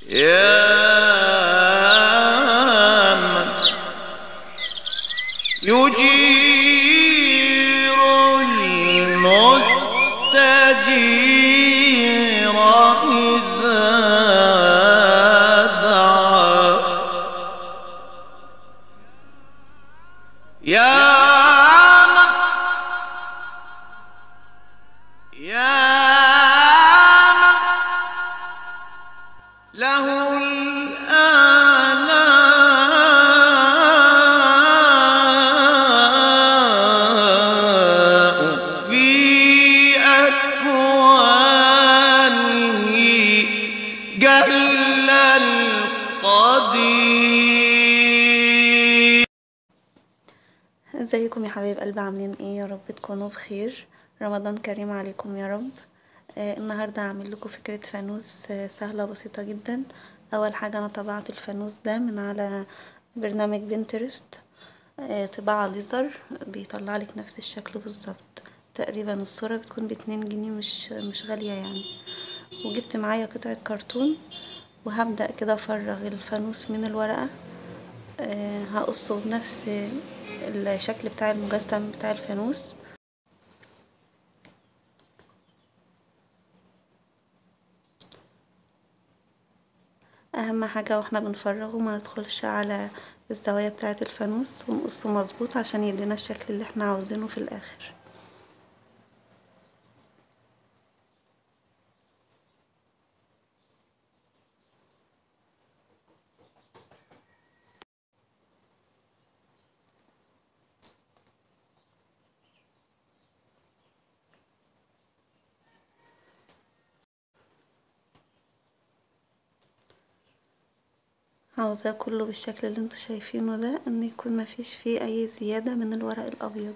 يا من يجير المستجير إذا دعا يا من له الآلاء في أكوانه جل القدير. ازيكم يا حبايب قلبي، عاملين ايه؟ يا رب تكونوا بخير. رمضان كريم عليكم يا رب. النهارده هعمل لكم فكره فانوس سهله بسيطه جدا. اول حاجه انا طبعت الفانوس ده من على برنامج بنترست. طباعه ليزر بيطلع لك نفس الشكل بالظبط. تقريبا الصوره بتكون ب2 جنيه، مش غاليه يعني. وجبت معايا قطعه كرتون، وهبدا كده افرغ الفانوس من الورقه. هقصه بنفس الشكل بتاع المجسم بتاع الفانوس. اهم حاجة واحنا بنفرغه ما ندخلش على الزوايا بتاعة الفانوس، ونقصه مظبوط عشان يدينا الشكل اللي احنا عاوزينه في الاخر. عاوزاه كله بالشكل اللي انتوا شايفينه ده، ان يكون مفيش فيه اي زيادة من الورق الابيض.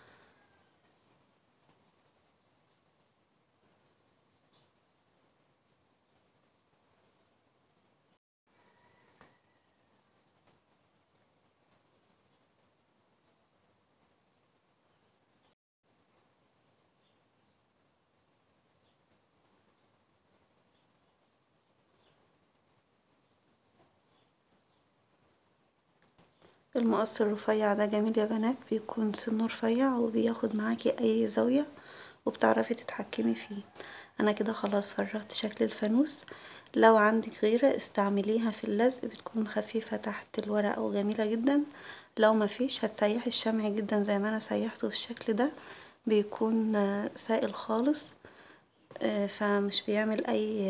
المقص الرفيع ده جميل يا بنات، بيكون سنه رفيع وبياخد معاكي اي زاوية وبتعرفي تتحكمي فيه. انا كده خلاص فرغت شكل الفانوس. لو عندك غيرة استعمليها في اللزق، بتكون خفيفة تحت الورقة وجميلة جدا. لو مفيش هتسيحي الشمع جدا زي ما انا سيحته بالشكل ده، بيكون سائل خالص. فمش بيعمل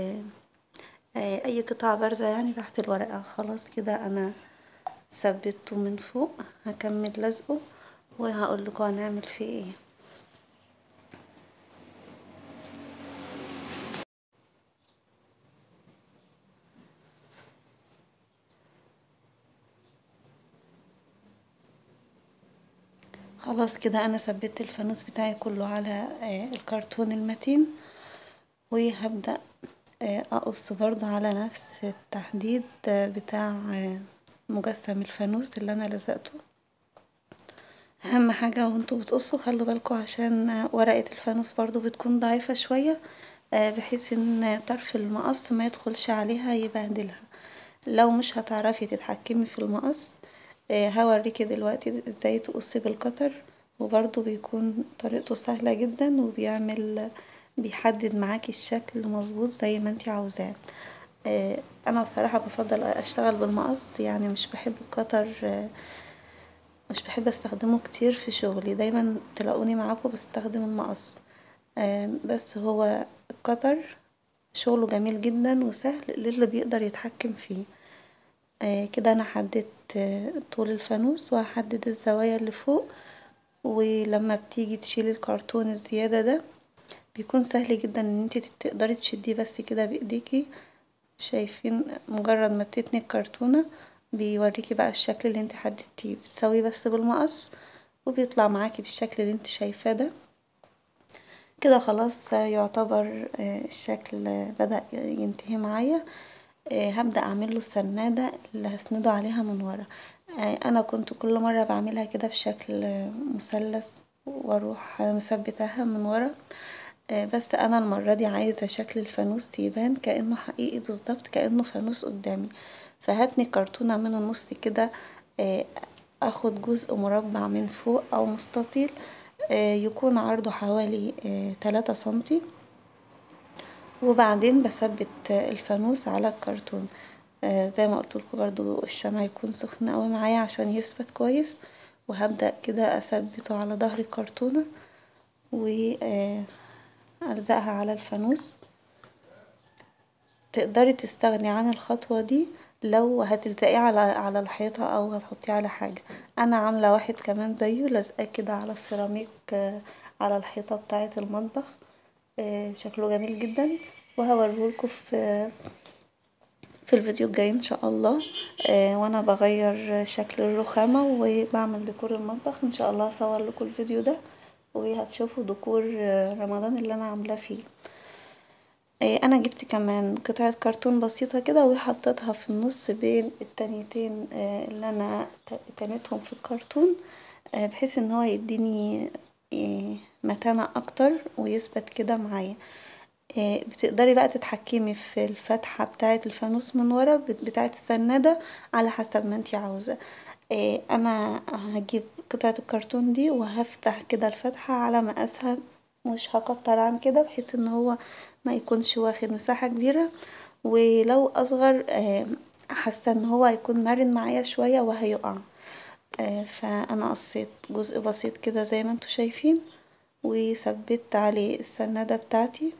اي قطع بارزة يعني تحت الورقة. خلاص كده انا ثبته من فوق، هكمل لزقه وهقول لكم هنعمل فيه ايه. خلاص كده انا ثبت الفانوس بتاعي كله على الكرتون المتين، وهبدأ اقص برضه على نفس التحديد بتاع مجسم الفانوس اللي انا لزقته. اهم حاجة وانتوا بتقصوا خلوا بالكوا، عشان ورقة الفانوس برضو بتكون ضعيفة شوية، بحيث ان طرف المقص ما يدخلش عليها يبهدلها. لو مش هتعرفي تتحكمي في المقص، هوريكي دلوقتي ازاي تقصي بالقطر، وبرضو بيكون طريقته سهلة جدا، بيحدد معاكي الشكل مظبوط زي ما انتي عاوزاه. انا بصراحة بفضل اشتغل بالمقص، يعني مش بحب القطر، مش بحب استخدمه كتير في شغلي. دايما تلاقوني معاكم بستخدم المقص. بس هو القطر شغله جميل جدا وسهل للي بيقدر يتحكم فيه. كده انا حددت طول الفانوس، وهحدد الزوايا اللي فوق. ولما بتيجي تشيلي الكرتون الزيادة ده، بيكون سهل جدا ان انتي تقدري تشديه بس كده بايديكي. شايفين؟ مجرد ما بتتني الكرتونة بيوريكي بقى الشكل اللي انت حددتيه، بتسويه بس بالمقص وبيطلع معاكي بالشكل اللي انت شايفاه ده. كده خلاص يعتبر الشكل بدأ ينتهي معايا. هبدأ اعمله السنادة اللي هسنده عليها من ورا. انا كنت كل مرة بعملها كده بشكل مثلث، واروح مثبتها من ورا. بس انا المرة دي عايزة شكل الفانوس يبان كأنه حقيقي بالظبط، كأنه فانوس قدامي. فهاتني كرتونة من النص كده، آه، اخد جزء مربع من فوق او مستطيل، يكون عرضه حوالي 3 سنتي، وبعدين بثبت الفانوس على الكرتون. زي ما قلتلكوا برضو الشمع يكون سخن قوي معايا عشان يثبت كويس، وهبدأ كده اثبته على ظهر الكرتونة والزقها على الفانوس. تقدري تستغني عن الخطوة دي لو هتلزقيه على الحيطة او هتحطيه على حاجة. انا عاملة واحد كمان زيه لازقاه كده على السيراميك، على الحيطة بتاعة المطبخ. شكله جميل جدا، وهوريهولكوا في الفيديو الجاي ان شاء الله. وانا بغير شكل الرخامة وبعمل ديكور المطبخ، ان شاء الله هصور لكم الفيديو ده وهتشوفوا ديكور رمضان اللي انا عاملاه فيه. انا جبت كمان قطعة كرتون بسيطة كده وحطيتها في النص بين التانيتين اللي انا تنيتهم في الكرتون، بحيث ان هو يديني متانة اكتر ويثبت كده معايا. بتقدري بقى تتحكمي في الفتحة بتاعة الفانوس من ورا بتاعة السنادة على حسب ما انتي عاوزة. انا هجيب قطعة الكرتون دي وهفتح كده الفتحة على مقاسها، مش هكتر عن كده بحيث ان هو ما يكونش واخد مساحة كبيرة، ولو اصغر حاسة ان هو هيكون مرن معايا شوية وهيقع. فانا قصيت جزء بسيط كده زي ما انتوا شايفين، وثبت عليه السنادة بتاعتي.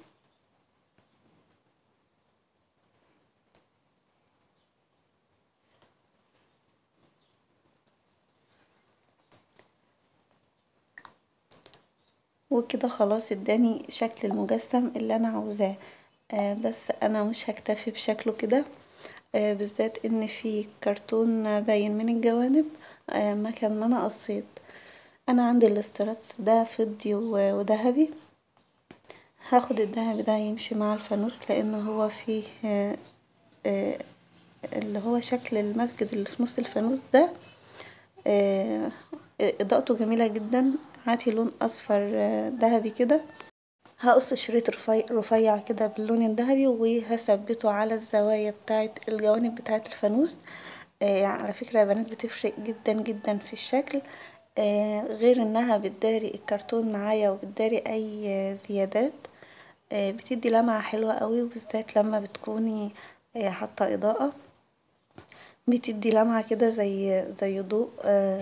وكده خلاص اداني شكل المجسم اللي انا عاوزاه. بس انا مش هكتفي بشكله كده، بالذات ان في كرتون باين من الجوانب مكان ما انا قصيت. انا عندي الاستراتس ده فضي وذهبي، هاخد الذهبي ده يمشي مع الفانوس لان هو فيه آه، اللي هو شكل المسجد اللي في نص الفانوس ده. آه، اضاءته جميلة جدا. هاتي لون اصفر ذهبي كده، هقص شريط رفيع كده باللون الذهبي وهثبته على الزوايا بتاعه الجوانب بتاعه الفانوس. على فكرة يا بنات بتفرق جدا جدا في الشكل، غير انها بتداري الكرتون معايا وبتداري اي زيادات. بتدي لمعة حلوة قوي، وبالذات لما بتكوني حاطة اضاءة بتدي لمعة كده زي ضوء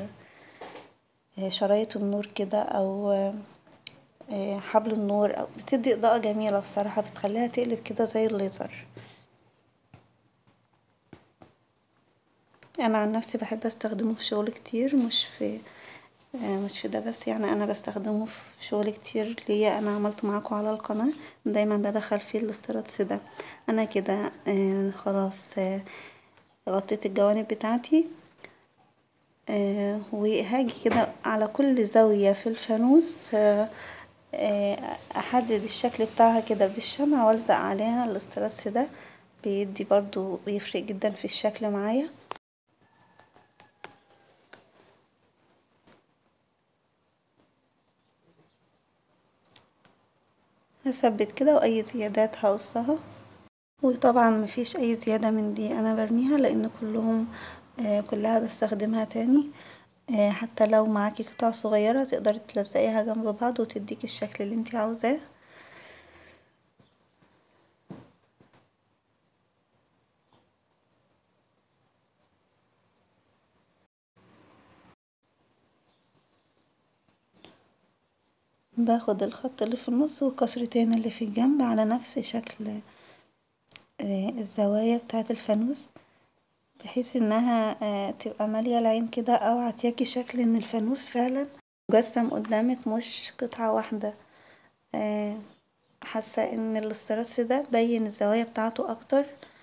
شرايط النور كده، او حبل النور، او بتدي اضاءة جميلة بصراحة، بتخليها تقلب كده زي الليزر. انا عن نفسي بحب استخدمه في شغل كتير، مش في ده بس، يعني انا بستخدمه في شغل كتير ليا انا عملته معاكم على القناة، دايما بدخل فيه الاستراتس ده. انا كده خلاص غطيت الجوانب بتاعتي. وهاجي كده على كل زاوية في الفانوس، احدد الشكل بتاعها كده بالشمع والزق عليها الاسترس ده، بيدي برضو بيفرق جدا في الشكل معايا. هثبت كده واي زيادات هقصها، وطبعا مفيش اي زيادة من دي انا برميها لان كلها بستخدمها تاني. حتى لو معاكي قطع صغيرة تقدري تلزقيها جنب بعض وتديكي الشكل اللي انتي عاوزاه. باخد الخط اللي في النص والكسرتين اللي في الجنب على نفس شكل الزوايا بتاعة الفانوس، بحيث انها تبقى مالية العين كده، او عطياكي شكل ان الفانوس فعلا مجسم قدامك مش قطعة واحدة. آه، حاسة ان الاسترس ده بين الزوايا بتاعته اكتر.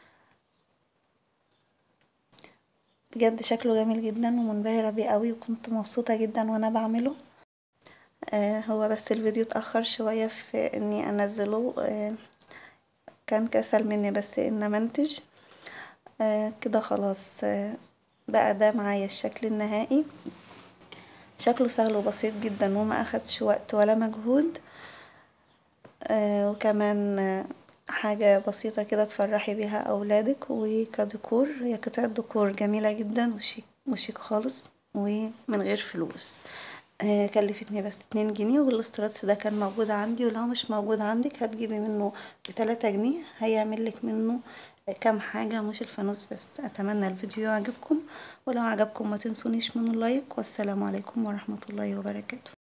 بجد شكله جميل جدا ومنبهرة بيه قوي، وكنت مبسوطة جدا وانا بعمله. هو بس الفيديو اتأخر شوية في اني انزله، كان كسل مني بس ان منتج. كده خلاص بقى ده معايا الشكل النهائي. شكله سهل وبسيط جدا وما اخدش وقت ولا مجهود. وكمان حاجة بسيطة كده تفرحي بيها أولادك، وكديكور هي قطعة ديكور جميلة جدا وشيك وشيك خالص ومن غير فلوس. كلفتني بس 2 جنيه، والاستراتس ده كان موجود عندي، ولو مش موجود عندك هتجيبي منه ب3 جنيه، هيعملك منه كام حاجة مش الفانوس بس. أتمنى الفيديو يعجبكم، ولو عجبكم ما تنسونيش من اللايك، والسلام عليكم ورحمة الله وبركاته.